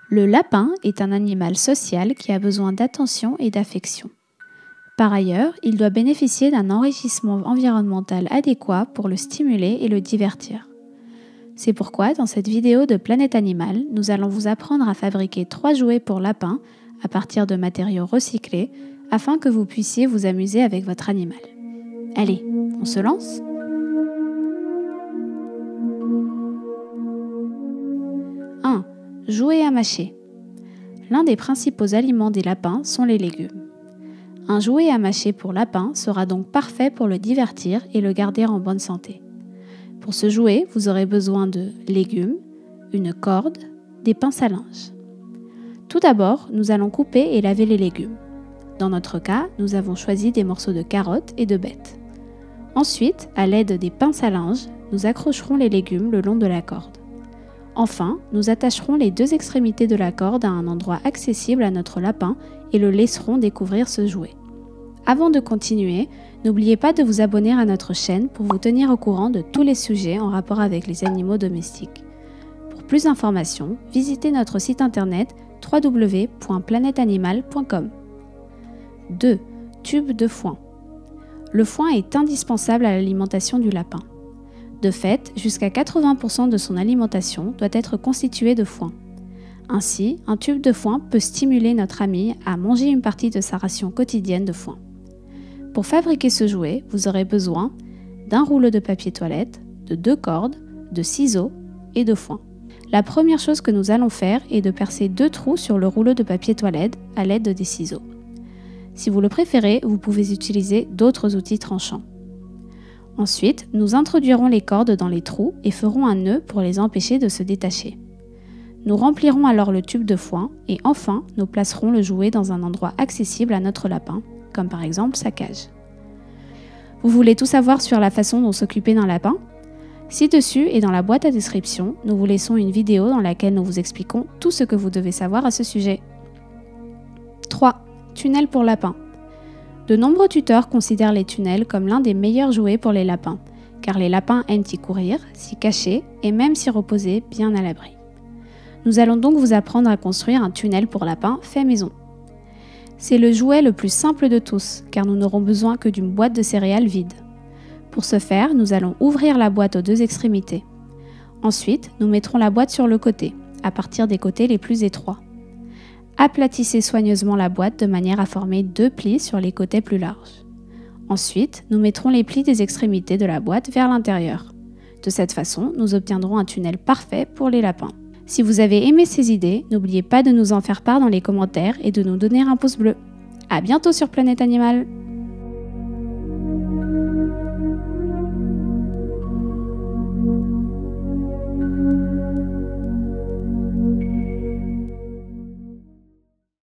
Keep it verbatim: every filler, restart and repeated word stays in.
Le lapin est un animal social qui a besoin d'attention et d'affection. Par ailleurs, il doit bénéficier d'un enrichissement environnemental adéquat pour le stimuler et le divertir. C'est pourquoi, dans cette vidéo de Planète Animal, nous allons vous apprendre à fabriquer trois jouets pour lapins à partir de matériaux recyclés afin que vous puissiez vous amuser avec votre animal. Allez, on se lance ? un. Jouet à mâcher. L'un des principaux aliments des lapins sont les légumes. Un jouet à mâcher pour lapin sera donc parfait pour le divertir et le garder en bonne santé. Pour ce jouet, vous aurez besoin de légumes, une corde, des pinces à linge. Tout d'abord, nous allons couper et laver les légumes. Dans notre cas, nous avons choisi des morceaux de carottes et de bettes. Ensuite, à l'aide des pinces à linge, nous accrocherons les légumes le long de la corde. Enfin, nous attacherons les deux extrémités de la corde à un endroit accessible à notre lapin et le laisserons découvrir ce jouet. Avant de continuer, n'oubliez pas de vous abonner à notre chaîne pour vous tenir au courant de tous les sujets en rapport avec les animaux domestiques. Pour plus d'informations, visitez notre site internet w w w point planète animal point com. deux. Tube de foin. Le foin est indispensable à l'alimentation du lapin. De fait, jusqu'à quatre-vingts pour cent de son alimentation doit être constituée de foin. Ainsi, un tube de foin peut stimuler notre ami à manger une partie de sa ration quotidienne de foin. Pour fabriquer ce jouet, vous aurez besoin d'un rouleau de papier toilette, de deux cordes, de ciseaux et de foin. La première chose que nous allons faire est de percer deux trous sur le rouleau de papier toilette à l'aide des ciseaux. Si vous le préférez, vous pouvez utiliser d'autres outils tranchants. Ensuite, nous introduirons les cordes dans les trous et ferons un nœud pour les empêcher de se détacher. Nous remplirons alors le tube de foin et enfin, nous placerons le jouet dans un endroit accessible à notre lapin, comme par exemple sa cage. Vous voulez tout savoir sur la façon dont s'occuper d'un lapin ? Ci-dessus et dans la boîte à description, nous vous laissons une vidéo dans laquelle nous vous expliquons tout ce que vous devez savoir à ce sujet. trois. Tunnel pour lapin. De nombreux tuteurs considèrent les tunnels comme l'un des meilleurs jouets pour les lapins, car les lapins aiment y courir, s'y cacher et même s'y reposer bien à l'abri. Nous allons donc vous apprendre à construire un tunnel pour lapin fait maison. C'est le jouet le plus simple de tous, car nous n'aurons besoin que d'une boîte de céréales vide. Pour ce faire, nous allons ouvrir la boîte aux deux extrémités. Ensuite, nous mettrons la boîte sur le côté, à partir des côtés les plus étroits. Aplatissez soigneusement la boîte de manière à former deux plis sur les côtés plus larges. Ensuite, nous mettrons les plis des extrémités de la boîte vers l'intérieur. De cette façon, nous obtiendrons un tunnel parfait pour les lapins. Si vous avez aimé ces idées, n'oubliez pas de nous en faire part dans les commentaires et de nous donner un pouce bleu. À bientôt sur Planète Animal!